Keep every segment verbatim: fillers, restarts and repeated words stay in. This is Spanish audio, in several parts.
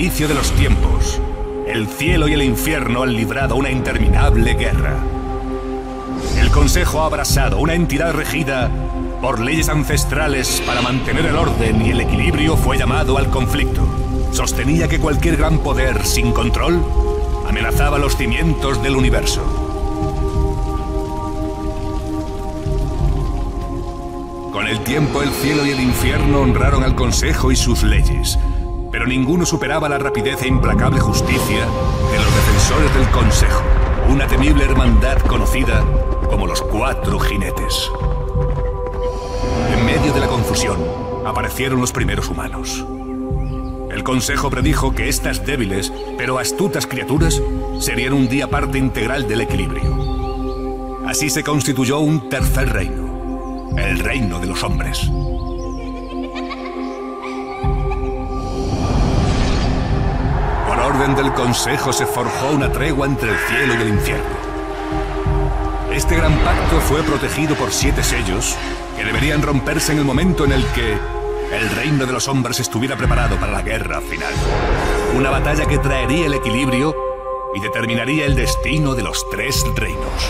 inicio de los tiempos, el cielo y el infierno han librado una interminable guerra. El Consejo ha abrazado una entidad regida por leyes ancestrales para mantener el orden y el equilibrio fue llamado al conflicto. Sostenía que cualquier gran poder sin control amenazaba los cimientos del universo. Con el tiempo el cielo y el infierno honraron al Consejo y sus leyes, pero ninguno superaba la rapidez e implacable justicia de los defensores del Consejo, una temible hermandad conocida como los Cuatro Jinetes. En medio de la confusión, aparecieron los primeros humanos. El Consejo predijo que estas débiles, pero astutas criaturas serían un día parte integral del equilibrio. Así se constituyó un tercer reino, el reino de los hombres. Por orden del Consejo se forjó una tregua entre el cielo y el infierno. Este gran pacto fue protegido por siete sellos que deberían romperse en el momento en el que el reino de los hombres estuviera preparado para la guerra final. Una batalla que traería el equilibrio y determinaría el destino de los tres reinos.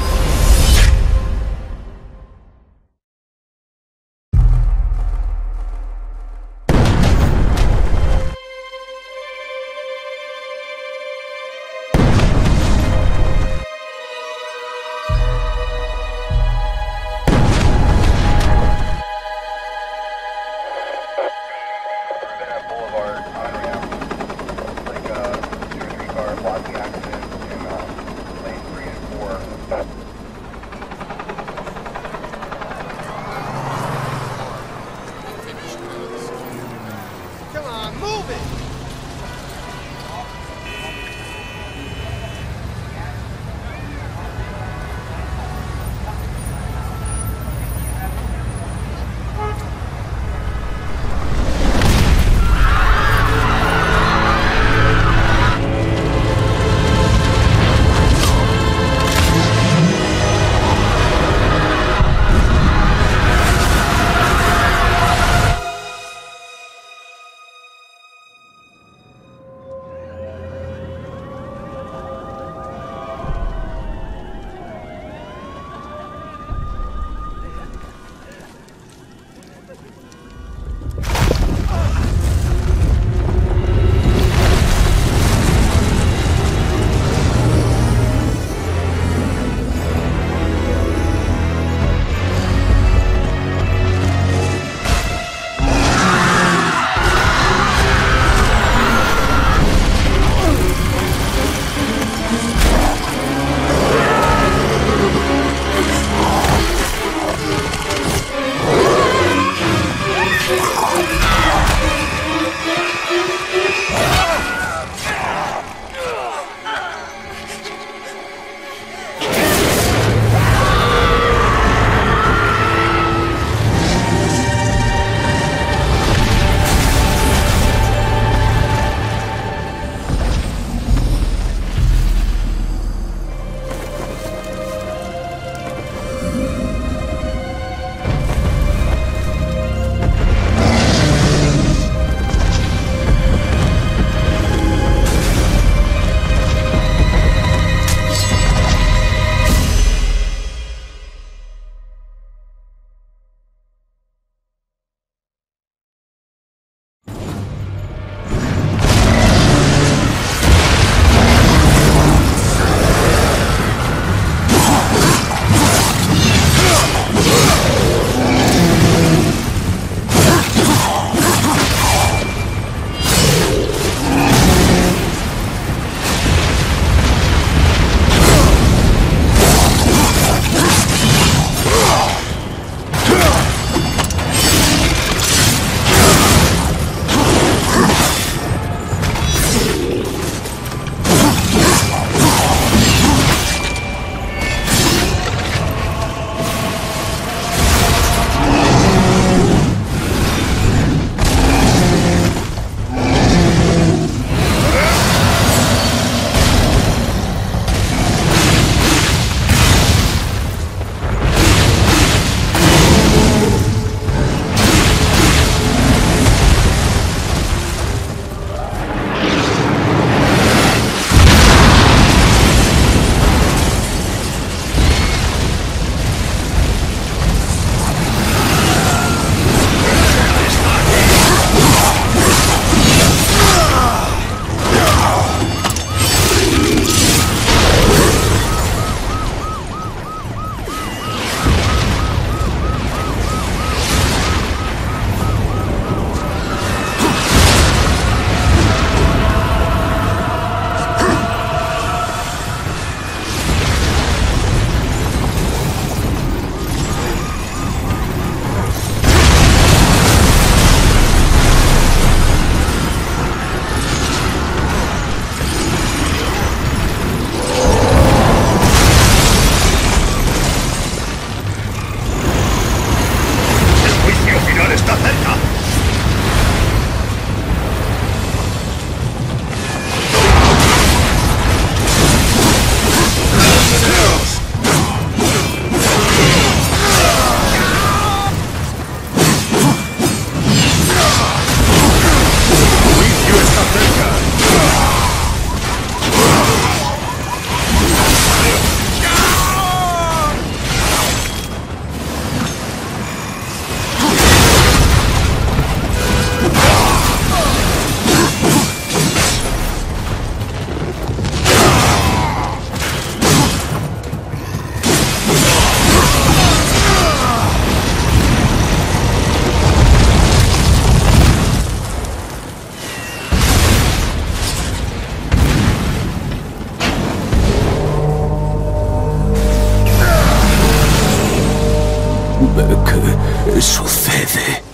¿Qué sucede?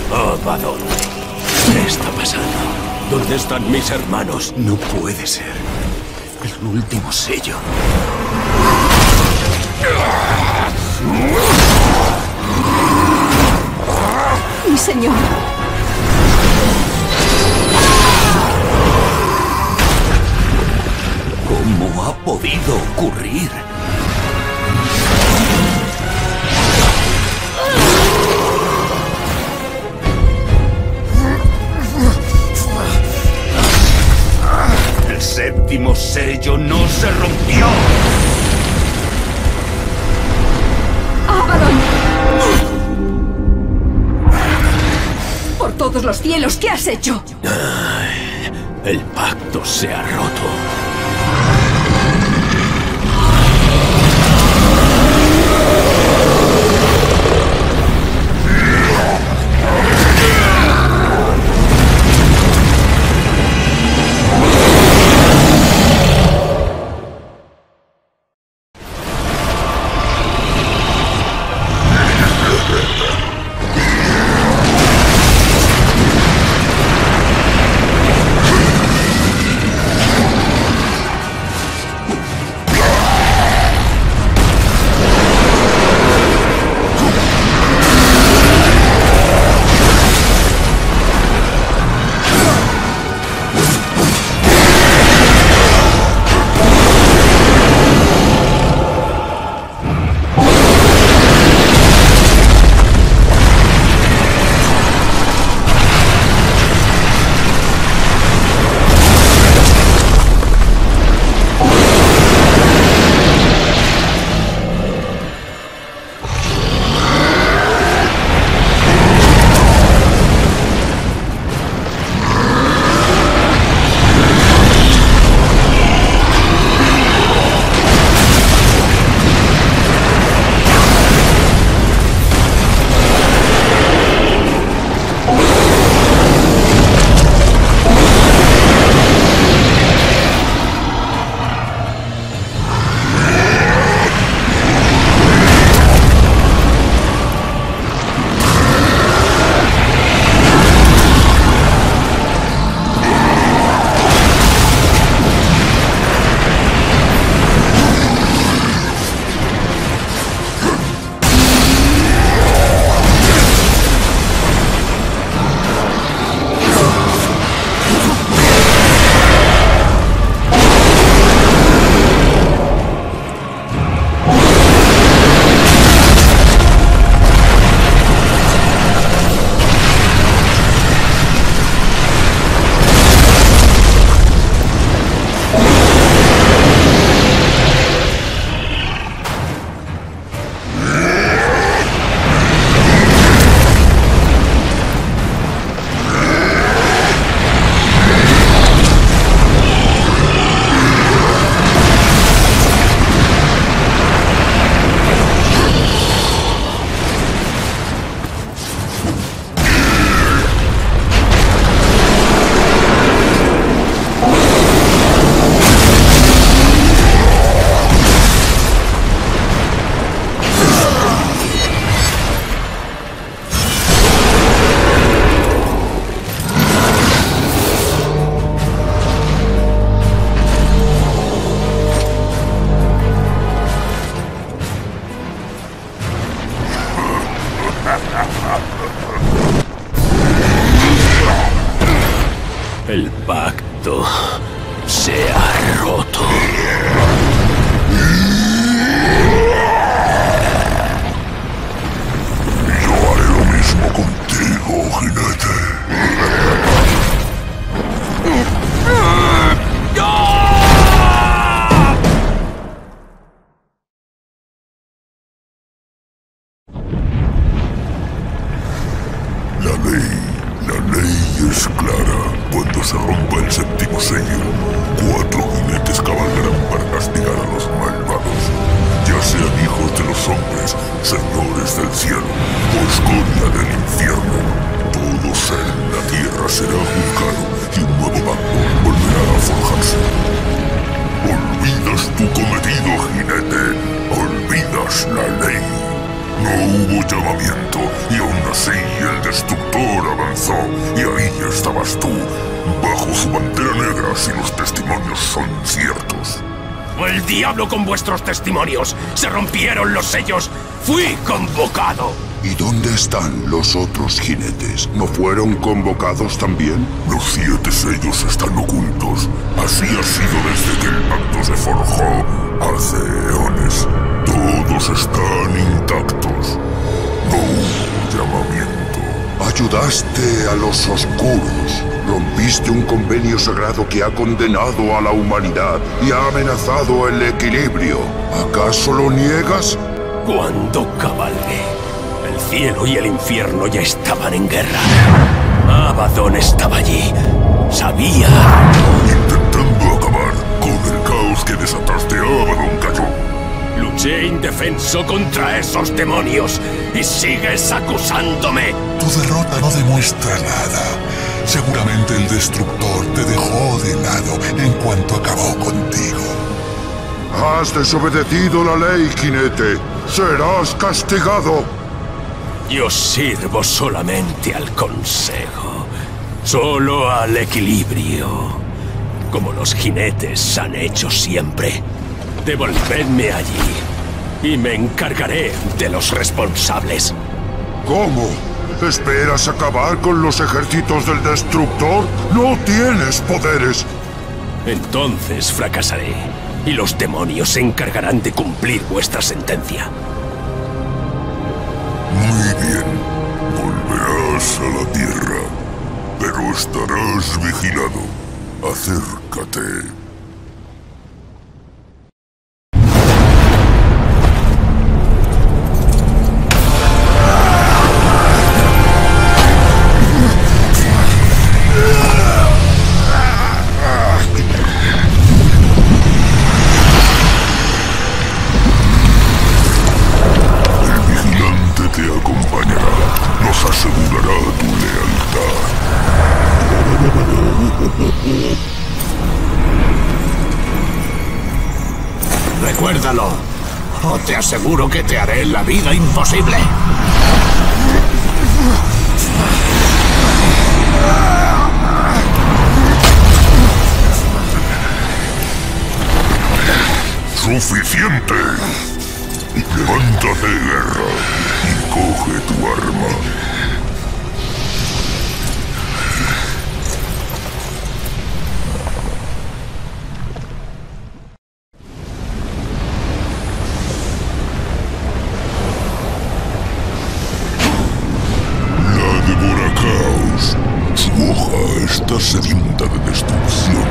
Abaddon. ¿Qué está pasando? ¿Dónde están mis hermanos? No puede ser. El último sello. Mi señor. ¿Cómo ha podido ocurrir? El séptimo sello no se rompió. ¡Abaddon! ¡Por todos los cielos! ¿Qué has hecho? Ay, el pacto se ha roto. El pacto se ha roto. Yo haré lo mismo contigo, jinete. La ley, la ley es clara. Cuando se rompa el séptimo sello, cuatro jinetes cabalgarán para castigar a los malvados, ya sean hijos de los hombres, señores del cielo o escoria del infierno. Todo ser en la tierra será juzgado y un nuevo pacto volverá a forjarse. Olvidas tu cometido, jinete. Olvidas la ley. No hubo llamamiento, y aún así el destructor avanzó, y ahí estabas tú, bajo su bandera negra, si los testimonios son ciertos. ¡El diablo con vuestros testimonios! ¡Se rompieron los sellos! ¡Fui convocado! ¿Y dónde están los otros jinetes? ¿No fueron convocados también? Los siete sellos están ocultos. Así ha sido desde que el pacto se forjó hace eones. Todos están intactos. No hubo llamamiento. Ayudaste a los oscuros. Rompiste un convenio sagrado que ha condenado a la humanidad y ha amenazado el equilibrio. ¿Acaso lo niegas? Cuando cabalgué, el cielo y el infierno ya estaban en guerra. Abaddon estaba allí. Sabía. Intentando acabar con el caos que desataste, Abaddon cayó. Luché indefenso contra esos demonios y sigues acusándome. Tu derrota no demuestra nada. Seguramente el destructor te dejó de lado en cuanto acabó contigo. Has desobedecido la ley, jinete. Serás castigado. Yo sirvo solamente al consejo, solo al equilibrio, como los jinetes han hecho siempre. Devolvedme allí y me encargaré de los responsables. ¿Cómo? ¿Esperas acabar con los ejércitos del destructor? ¡No tienes poderes! Entonces fracasaré y los demonios se encargarán de cumplir vuestra sentencia. Muy bien. Volverás a la Tierra, pero estarás vigilado. Acércate. Recuérdalo, o te aseguro que te haré la vida imposible. ¡Suficiente! Levántate, guerra, y coge tu arma. Su hoja está sedienta de destrucción.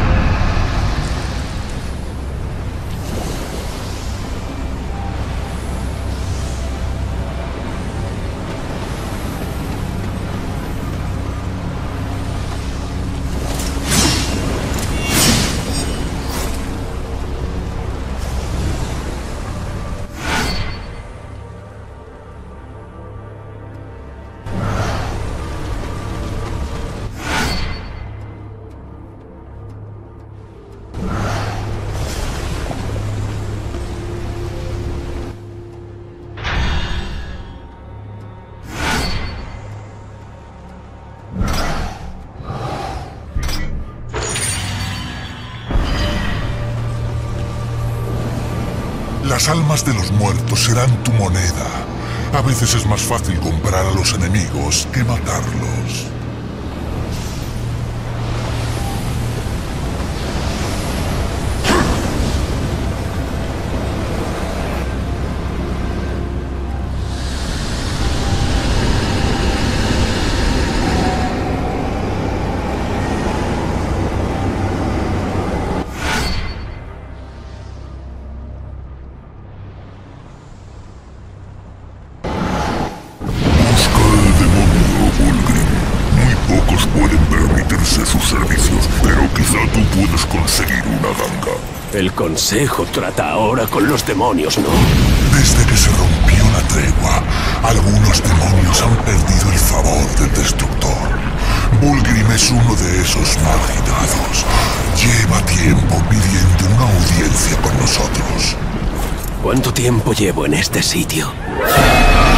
Las almas de los muertos serán tu moneda. A veces es más fácil comprar a los enemigos que matarlos. Sus servicios, pero quizá tú puedes conseguir una ganga. El consejo trata ahora con los demonios, ¿no? Desde que se rompió la tregua, algunos demonios han perdido el favor del destructor. Vulgrim es uno de esos marginados. Lleva tiempo pidiendo una audiencia con nosotros. ¿Cuánto tiempo llevo en este sitio?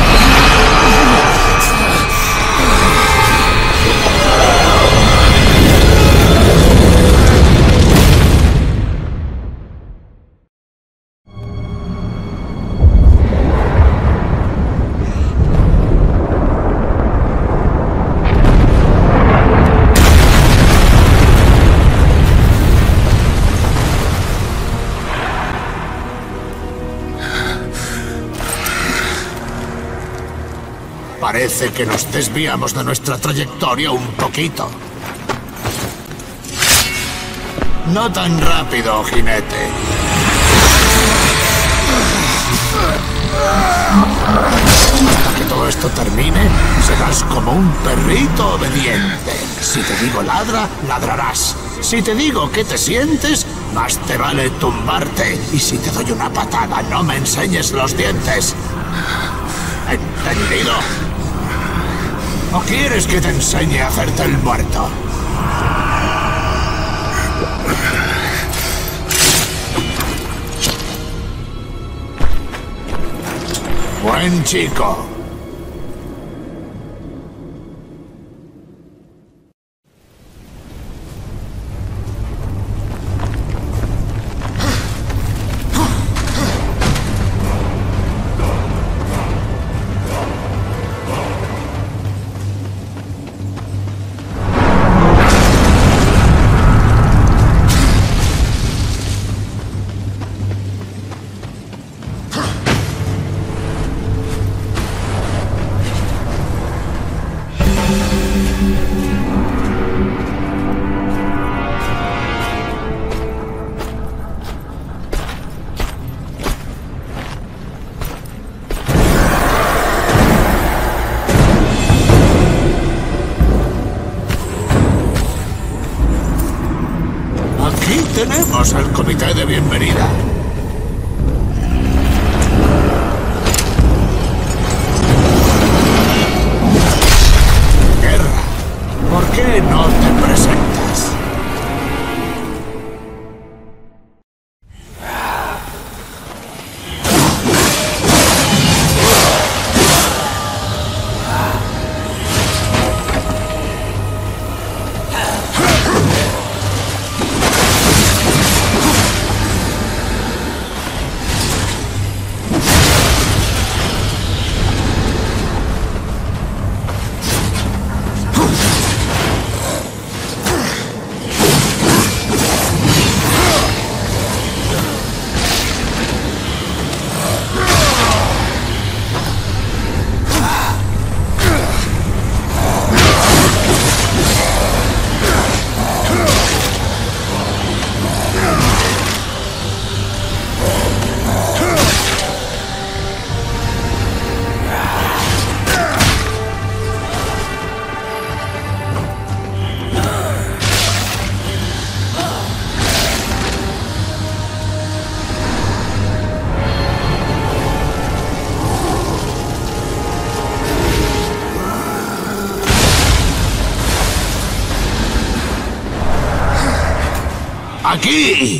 Parece que nos desviamos de nuestra trayectoria un poquito. No tan rápido, jinete. Hasta que todo esto termine, serás como un perrito obediente. Si te digo ladra, ladrarás. Si te digo que te sientes, más te vale tumbarte. Y si te doy una patada, no me enseñes los dientes. ¿Entendido? ¿O quieres que te enseñe a hacerte el muerto? Buen chico. Tenemos al comité de bienvenida. Guerra, ¿por qué no te presentas? ¡Aquí!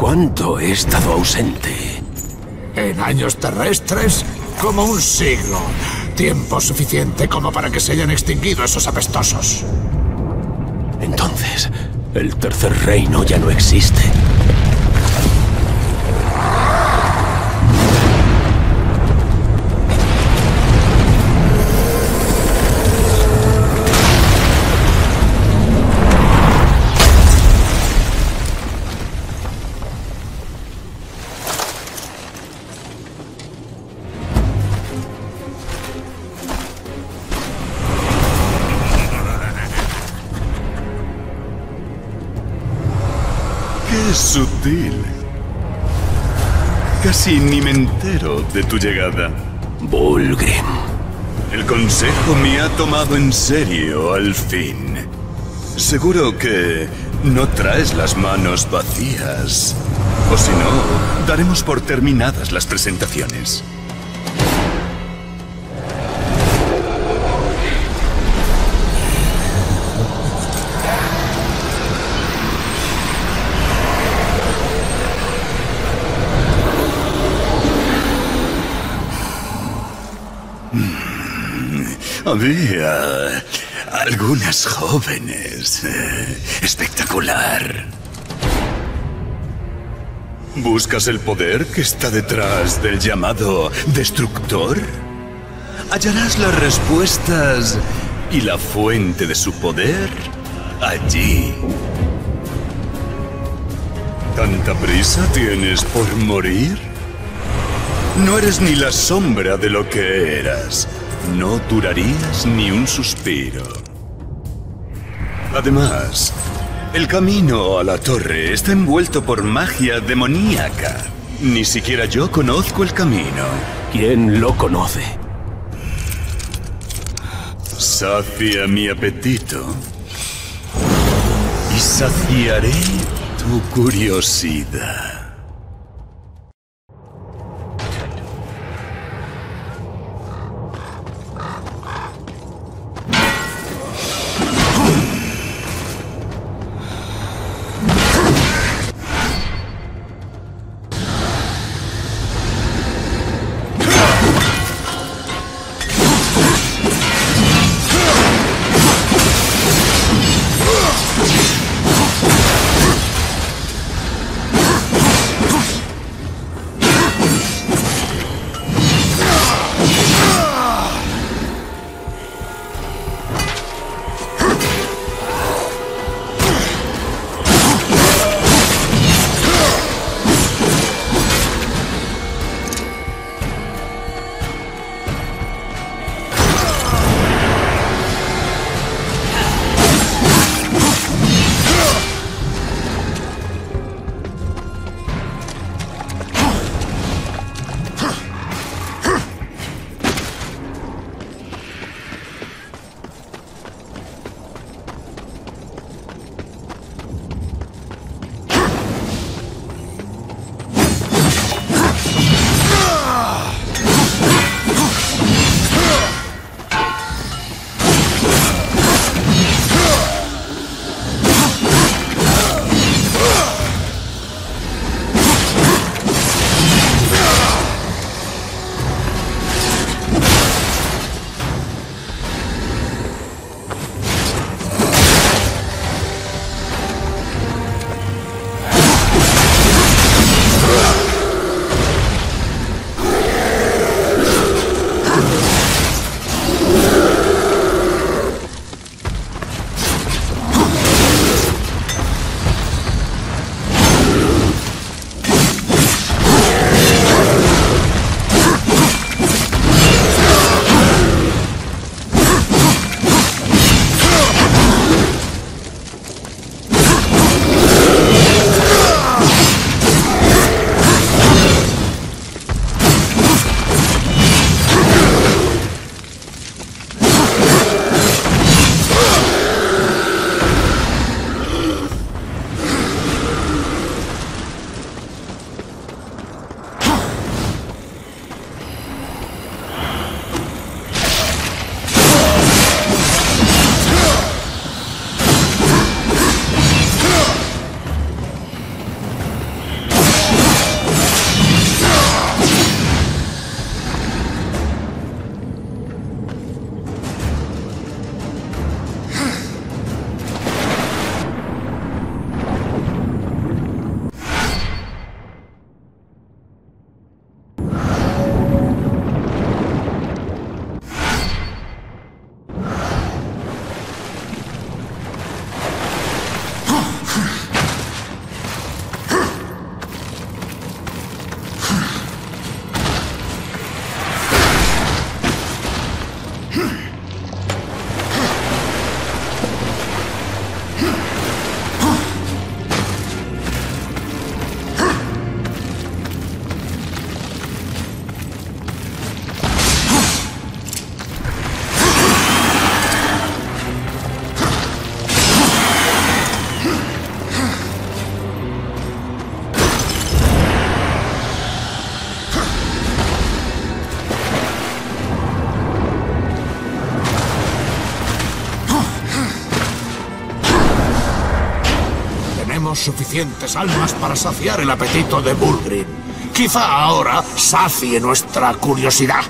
¿Cuánto he estado ausente? En años terrestres, como un siglo. Tiempo suficiente como para que se hayan extinguido esos apestosos. Entonces, el tercer reino ya no existe. ¡Qué sutil! Casi ni me entero de tu llegada. Vulgrim. El consejo me ha tomado en serio al fin. Seguro que no traes las manos vacías. O si no, daremos por terminadas las presentaciones. Había algunas jóvenes. Espectacular. ¿Buscas el poder que está detrás del llamado Destructor? Hallarás las respuestas y la fuente de su poder allí. ¿Tanta prisa tienes por morir? No eres ni la sombra de lo que eras. No durarías ni un suspiro. Además, el camino a la torre está envuelto por magia demoníaca. Ni siquiera yo conozco el camino. ¿Quién lo conoce? Sacia mi apetito y saciaré tu curiosidad. encontramos suficientes almas para saciar el apetito de Bulgrim. Quizá ahora sacie nuestra curiosidad.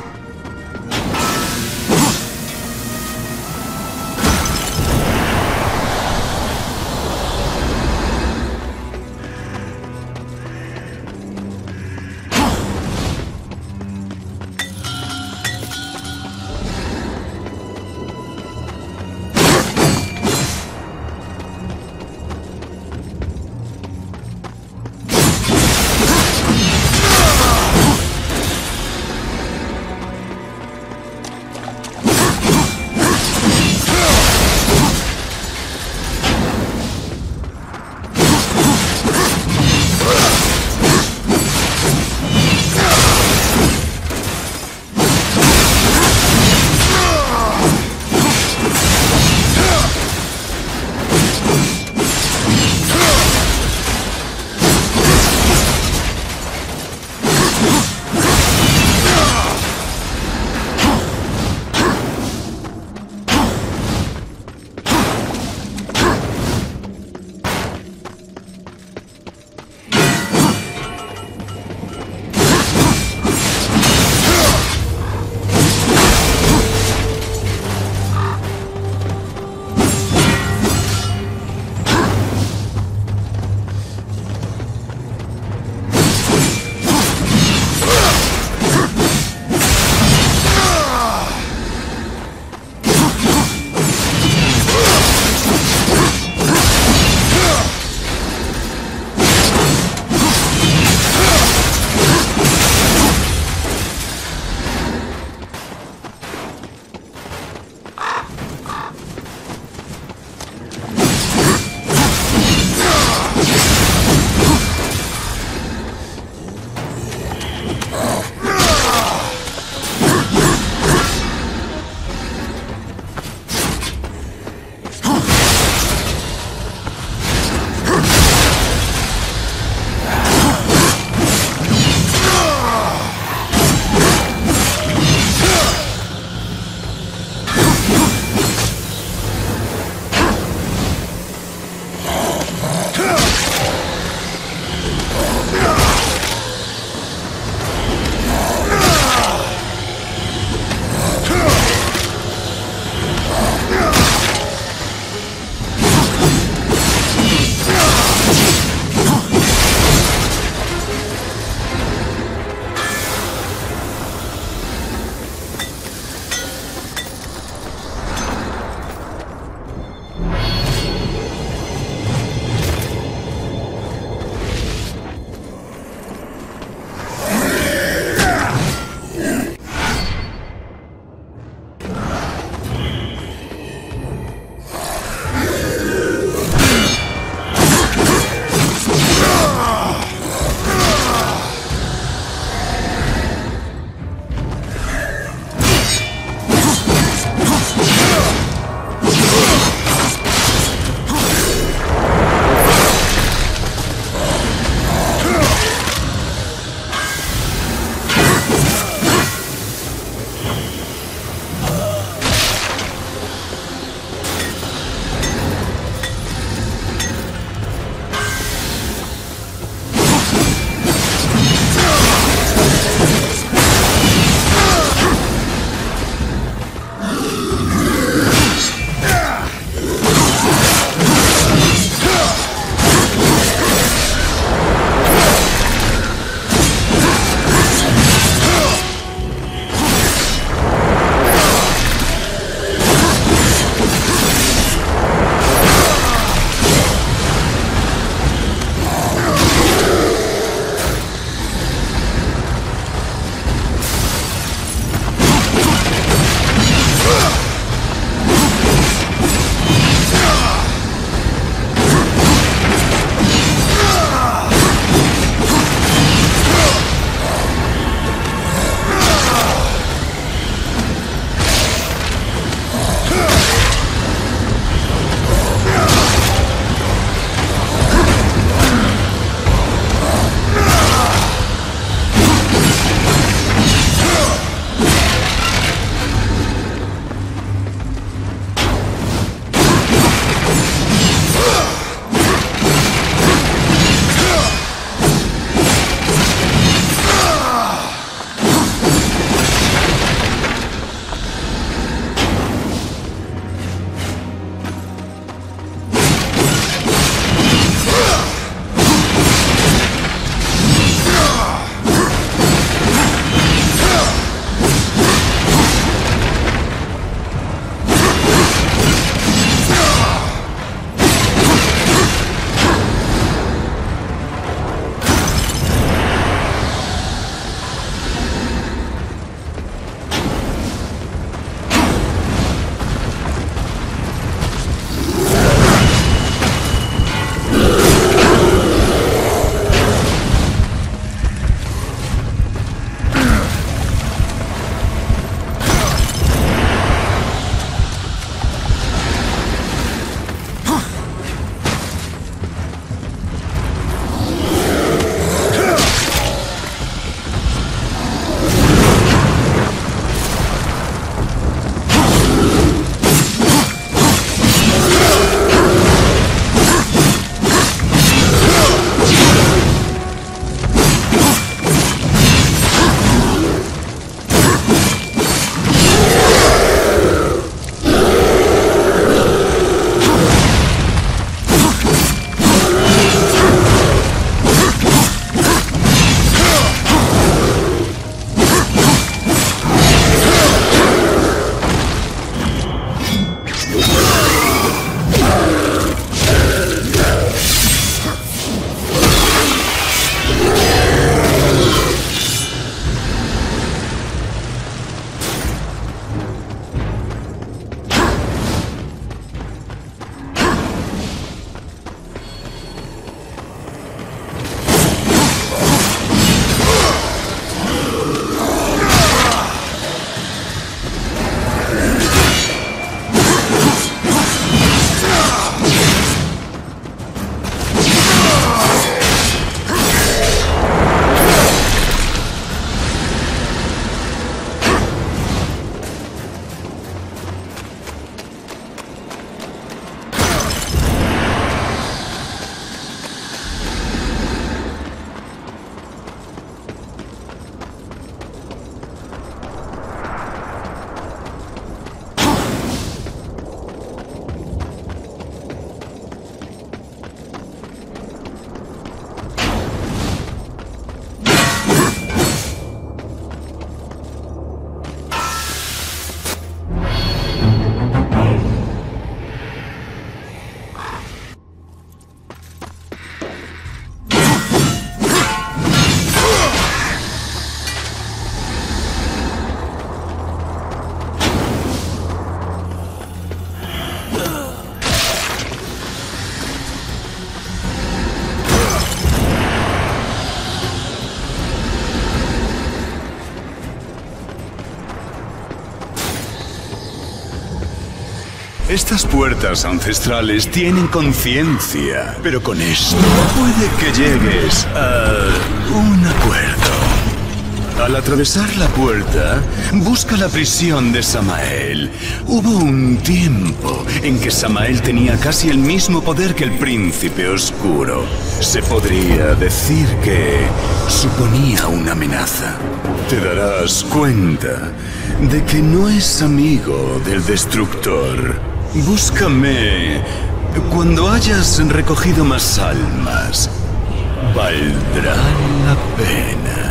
Estas puertas ancestrales tienen conciencia, pero con esto puede que llegues a un acuerdo. Al atravesar la puerta, busca la prisión de Samael. Hubo un tiempo en que Samael tenía casi el mismo poder que el Príncipe Oscuro. Se podría decir que suponía una amenaza. Te darás cuenta de que no es amigo del Destructor. Búscame cuando hayas recogido más almas. Valdrá la pena.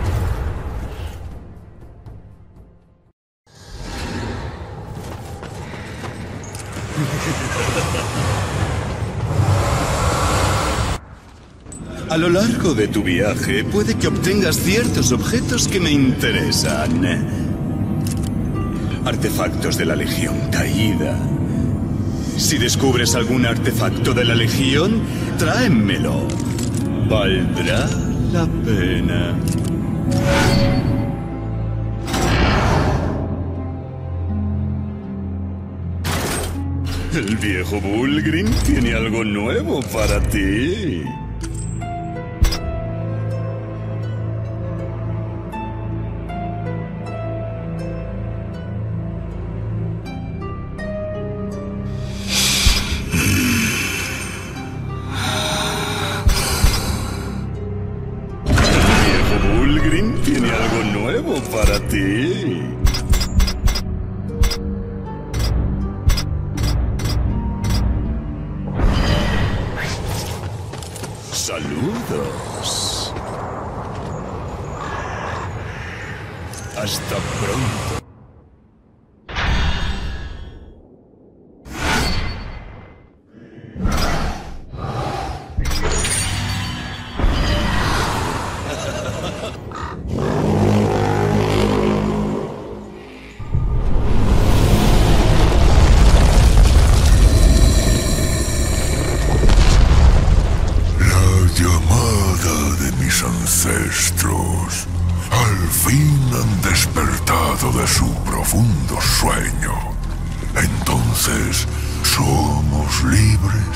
A lo largo de tu viaje puede que obtengas ciertos objetos que me interesan. Artefactos de la Legión Caída. Si descubres algún artefacto de la Legión, tráemelo. Valdrá la pena. El viejo Bulgrim tiene algo nuevo para ti. Tiene algo nuevo para ti. Saludos. Hasta pronto. Ancestros al fin han despertado de su profundo sueño. Entonces, ¿somos libres?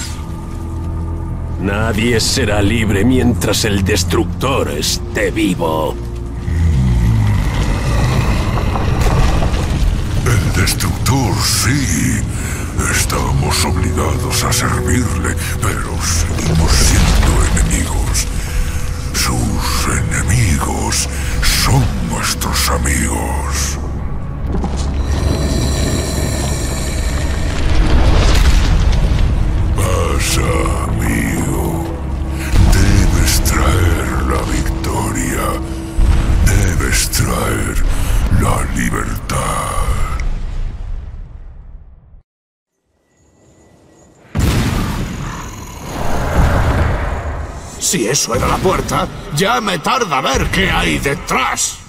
Nadie será libre mientras el Destructor esté vivo. El Destructor sí. Estamos obligados a servirle, pero seguimos siendo enemigos. Sus enemigos son nuestros amigos. Pasa, amigo. Debes traer la victoria. Debes traer la libertad. Si eso era la puerta, ya me tarda ver qué hay detrás.